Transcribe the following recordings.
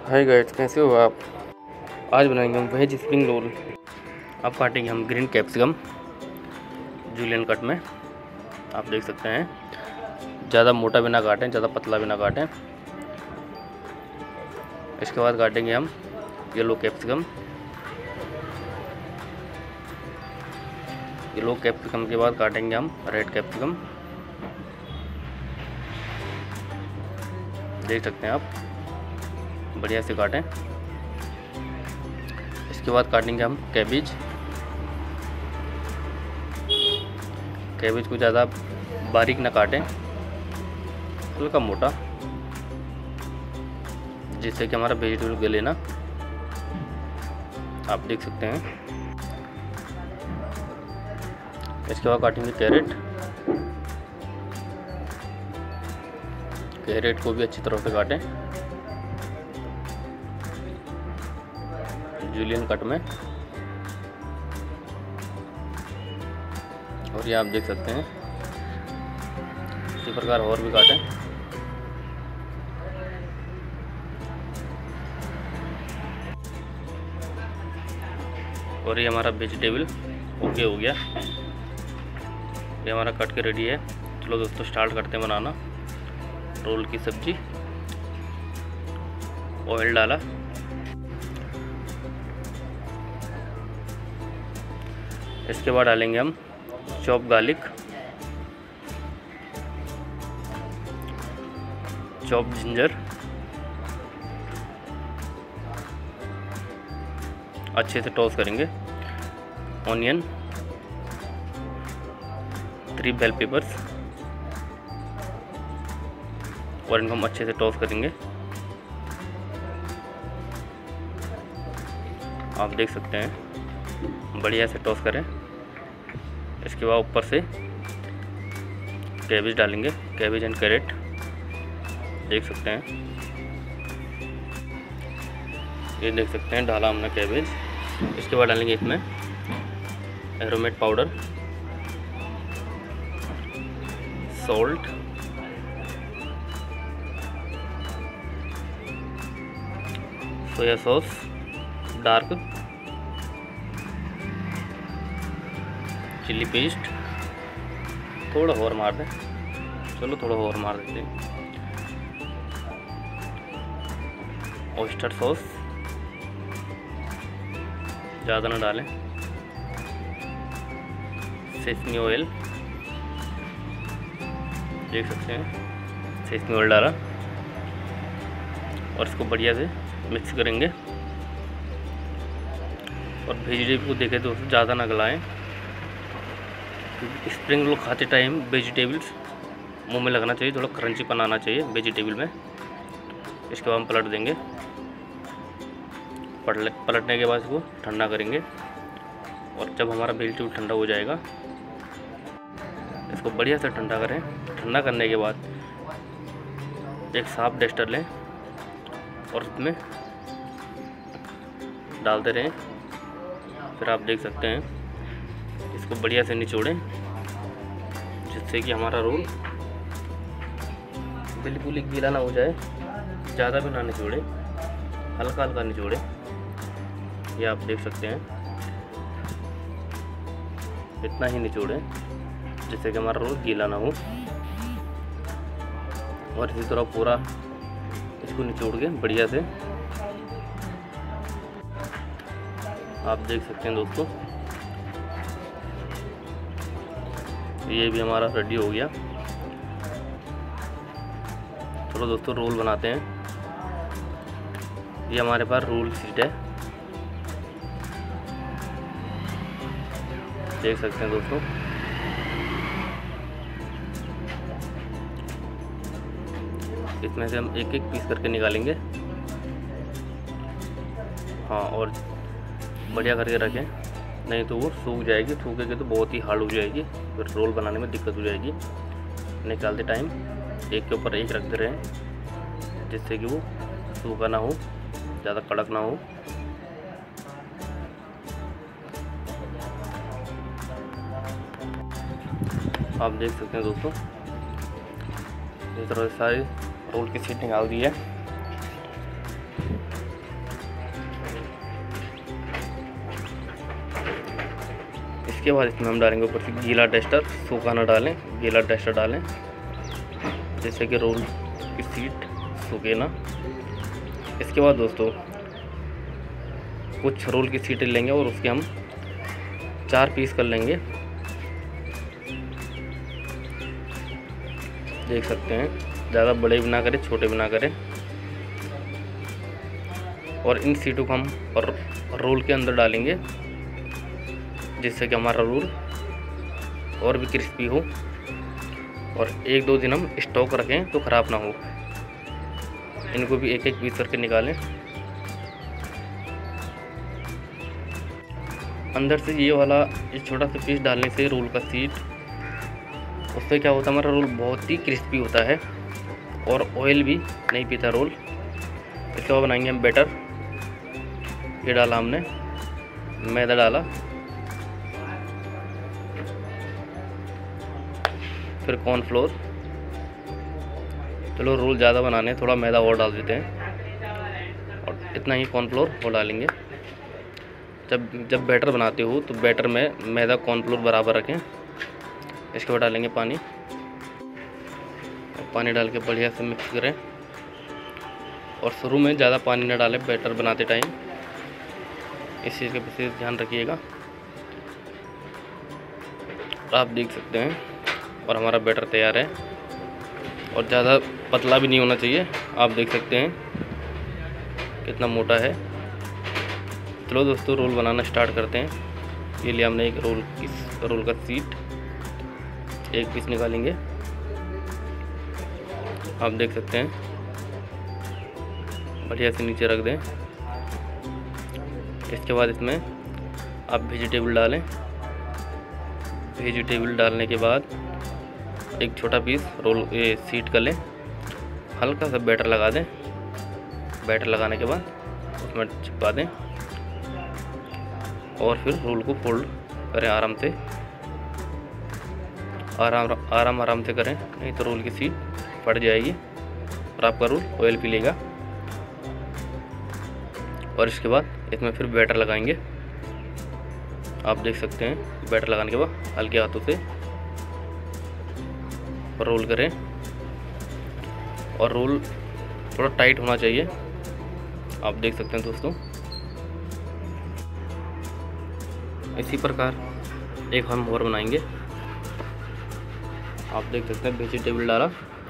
Hi guys, कैसे हो आप। आज बनाएंगे हम वेज स्प्रिंग रोल। अब काटेंगे हम ग्रीन कैप्सिकम जूलियन कट में। आप देख सकते हैं, ज़्यादा मोटा भी ना काटें, ज़्यादा पतला भी ना काटें। इसके बाद काटेंगे हम येलो कैप्सिकम। येलो कैप्सिकम के बाद काटेंगे हम रेड कैप्सिकम। देख सकते हैं आप, बढ़िया से काटें। इसके बाद काटेंगे हम कैबेज। कैबेज को ज़्यादा बारीक ना काटें, हल्का मोटा, जिससे कि हमारा वेजिटेबल गले ना। आप देख सकते हैं। इसके बाद काटेंगे कैरेट। कैरेट को भी अच्छी तरह से काटें जूलियन कट में। और ये आप देख सकते हैं, इसी प्रकार और भी काटें। और ये हमारा वेजिटेबल ओके हो गया, ये हमारा कट के रेडी है। चलो दोस्तों, स्टार्ट करते हैं बनाना रोल की सब्जी। ऑयल डाला, इसके बाद डालेंगे हम चॉप गार्लिक, चॉप जिंजर, अच्छे से टॉस करेंगे। ऑनियन, 3 बेल पेपर्स, और इनको हम अच्छे से टॉस करेंगे। आप देख सकते हैं, बढ़िया से टॉस करें। इसके बाद ऊपर से कैबेज डालेंगे, कैबेज एंड कैरेट। देख सकते हैं, ये देख सकते हैं, डाला हमने कैबेज। इसके बाद डालेंगे इसमें aromat powder, salt, soya sauce dark, chilli paste, थोड़ा और मार दें। चलो थोड़ा और मार देते हैं। ऑयस्टर सॉस ज़्यादा ना डालें। सेसमी ऑयल, देख सकते हैं, सेसमी ऑयल डाला। और इसको बढ़िया से मिक्स करेंगे। और वेजिटेबल को देखें तो ज़्यादा ना गलाएं, क्योंकि स्प्रिंग रोल खाते टाइम वेजिटेबल्स मुंह में लगना चाहिए, थोड़ा क्रंची बनाना चाहिए वेजिटेबल में। इसके बाद हम पलट देंगे। पलटने के बाद इसको ठंडा करेंगे। और जब हमारा वेजिटेबल ठंडा हो जाएगा, इसको बढ़िया से ठंडा करें। ठंडा करने के बाद एक साफ डस्टर लें और उसमें डालते रहें। फिर आप देख सकते हैं, इसको बढ़िया से निचोड़ें, जिससे कि हमारा रोल बिल्कुल ही गीला ना हो जाए। ज़्यादा भी ना निचोड़े, हल्का हल्का निचोड़े। ये आप देख सकते हैं, इतना ही निचोड़े जिससे कि हमारा रोल गीला ना हो। और इसी तरह पूरा इसको निचोड़ के बढ़िया से आप देख सकते हैं दोस्तों, ये भी हमारा रेडी हो गया। चलो दोस्तों, रोल बनाते हैं। ये हमारे पास रोल शीट है, देख सकते हैं दोस्तों। इसमें से हम एक एक पीस करके निकालेंगे। हाँ, और बढ़िया करके रखें, नहीं तो वो सूख जाएगी। सूखेगी तो बहुत ही हार्ड हो जाएगी, फिर रोल बनाने में दिक्कत हो जाएगी। निकालते टाइम एक के ऊपर एक रखते रहें, जिससे कि वो सूखा ना हो, ज़्यादा कड़क ना हो। आप देख सकते हैं दोस्तों, इस तरह से सारी रोल की शीट निकाल दी है। इसके बाद इसमें हम डालेंगे ऊपर से गीला डस्टर, सूखा ना डालें, गीला डस्टर डालें जिससे कि रोल की सीट सूखे ना। इसके बाद दोस्तों कुछ रोल की सीटें लेंगे और उसके हम 4 पीस कर लेंगे। देख सकते हैं, ज़्यादा बड़े भी ना करें, छोटे भी ना करें। और इन सीटों को हम रोल के अंदर डालेंगे जिससे कि हमारा रोल और भी क्रिस्पी हो और 1-2 दिन हम स्टॉक रखें तो ख़राब ना हो। इनको भी एक एक पीस करके निकालें। अंदर से ये छोटा सा पीस डालने से रोल का सीट, उससे क्या होता है, हमारा रोल बहुत ही क्रिस्पी होता है और ऑयल भी नहीं पीता रोल। इसके बाद बनाएंगे हम बैटर। ये डाला हमने, मैदा डाला, फिर कॉर्नफ्लोर। चलो रोल ज़्यादा बनाने हैं, थोड़ा मैदा और डाल देते हैं और इतना ही कॉर्नफ्लोर और डालेंगे। जब बैटर बनाते हो तो बैटर में मैदा कॉर्नफ्लोर बराबर रखें। इसके बाद डालेंगे पानी। पानी डाल के बढ़िया से मिक्स करें और शुरू में ज़्यादा पानी न डालें बैटर बनाते टाइम, इस चीज़ का विशेष ध्यान रखिएगा। आप देख सकते हैं और हमारा बैटर तैयार है और ज़्यादा पतला भी नहीं होना चाहिए। आप देख सकते हैं कितना मोटा है। चलो दोस्तों रोल बनाना स्टार्ट करते हैं। ये लिए हमने एक रोल का सीट, एक पीस निकालेंगे। आप देख सकते हैं, बढ़िया से नीचे रख दें। इसके बाद इसमें आप वेजिटेबल डालें। वेजिटेबल डालने के बाद एक छोटा पीस रोल सीट कर लें, हल्का सा बैटर लगा दें। बैटर लगाने के बाद उसमें चिपका दें और फिर रोल को फोल्ड करें आराम से। आराम से करें, नहीं तो रोल की सीट फट जाएगी और आपका रोल ऑयल पी लेगा। और इसके बाद इसमें फिर बैटर लगाएंगे। आप देख सकते हैं, बैटर लगाने के बाद हल्के हाथों से रोल करें और रोल थोड़ा टाइट होना चाहिए। आप देख सकते हैं दोस्तों, इसी प्रकार एक हम और बनाएंगे। आप देख सकते हैं, वेजिटेबल डाला,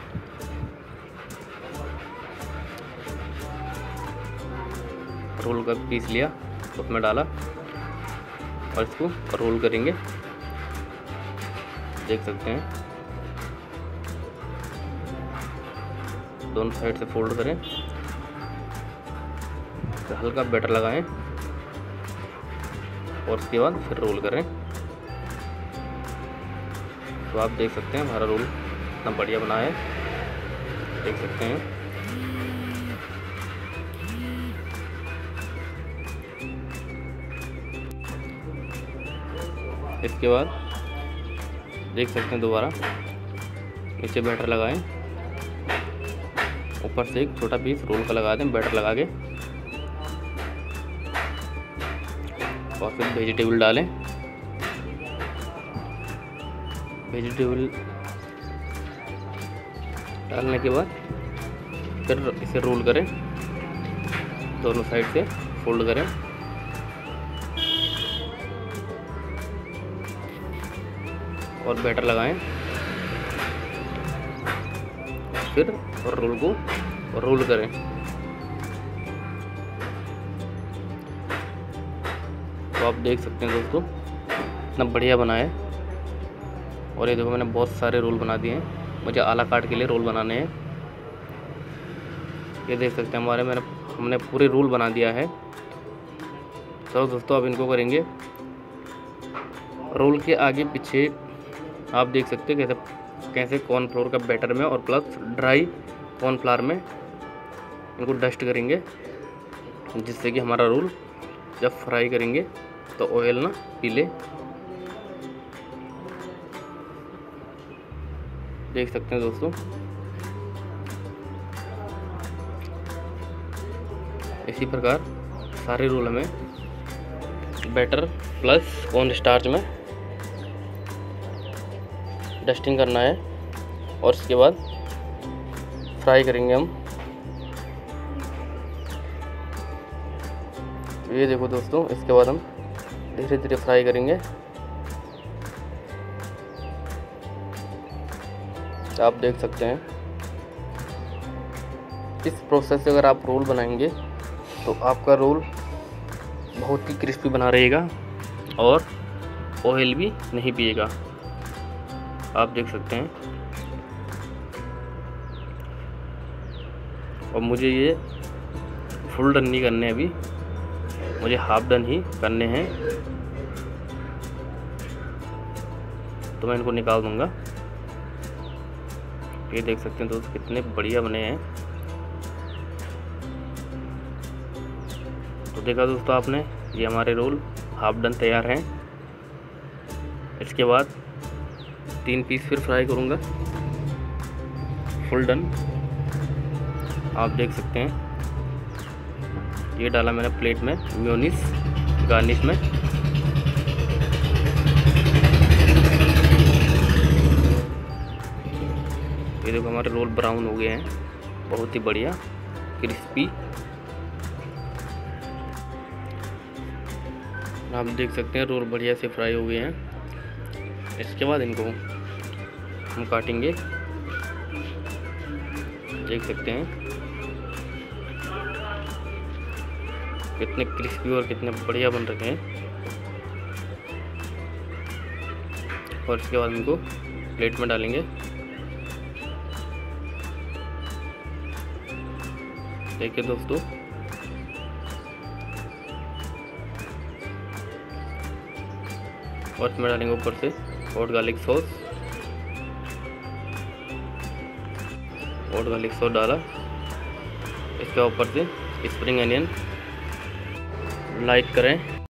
रोल का पीस लिया, उसमें डाला और इसको रोल करेंगे। देख सकते हैं, दोनों साइड से फोल्ड करें, तो हल्का बैटर लगाएं और उसके बाद फिर रोल करें। तो आप देख सकते हैं हमारा रोल इतना बढ़िया बना है, देख सकते हैं। इसके बाद देख सकते हैं, दोबारा नीचे बैटर लगाएं, ऊपर से एक छोटा पीस रोल का लगा दें बैटर लगा के और फिर वेजिटेबल डालें। वेजिटेबल डालने के बाद फिर इसे रोल करें, दोनों साइड से फोल्ड करें और बैटर लगाएं, फिर रोल को रोल करें। तो आप देख सकते हैं दोस्तों, इतना बढ़िया बना है। और ये देखो, मैंने बहुत सारे रोल बना दिए हैं, मुझे आला काट के लिए रोल बनाने हैं। ये देख सकते हैं हमने पूरे रोल बना दिया है। चलो दोस्तों, अब इनको करेंगे रोल के आगे पीछे। आप देख सकते हैं कैसे कॉर्नफ्लोर का बैटर में और प्लस ड्राई कॉर्नफ्लावर में इनको डस्ट करेंगे, जिससे कि हमारा रोल जब फ्राई करेंगे तो ऑयल ना पीले। देख सकते हैं दोस्तों, इसी प्रकार सारे रोल हमें बैटर प्लस कॉर्न स्टार्च में डस्टिंग करना है और इसके बाद फ्राई करेंगे हम। ये देखो दोस्तों, इसके बाद हम धीरे धीरे फ्राई करेंगे। आप देख सकते हैं इस प्रोसेस से अगर आप रोल बनाएंगे तो आपका रोल बहुत ही क्रिस्पी बना रहेगा और ऑयल भी नहीं पिएगा। आप देख सकते हैं। और मुझे ये फुल डन नहीं करने, अभी मुझे हाफ डन ही करने हैं, तो मैं इनको निकाल दूंगा। ये देख सकते हैं दोस्तों कितने बढ़िया बने हैं। तो देखा दोस्तों आपने, ये हमारे रोल हाफ डन तैयार हैं। इसके बाद 3 पीस फिर फ्राई करूंगा फुल डन। आप देख सकते हैं ये डाला मैंने प्लेट में मेयोनीज गार्निश में। ये देखो हमारे रोल ब्राउन हो गए हैं, बहुत ही बढ़िया क्रिस्पी। आप देख सकते हैं रोल बढ़िया से फ्राई हो गए हैं। इसके बाद इनको हम काटेंगे। देख सकते हैं कितने क्रिस्पी और कितने बढ़िया बन रखे हैं। और इसके बाद इनको प्लेट में डालेंगे। देखिए दोस्तों, और इसमें डालेंगे ऊपर से hot garlic sauce. Hot garlic sauce डाला, इसके ऊपर से स्प्रिंग अनियन। लाइक करें,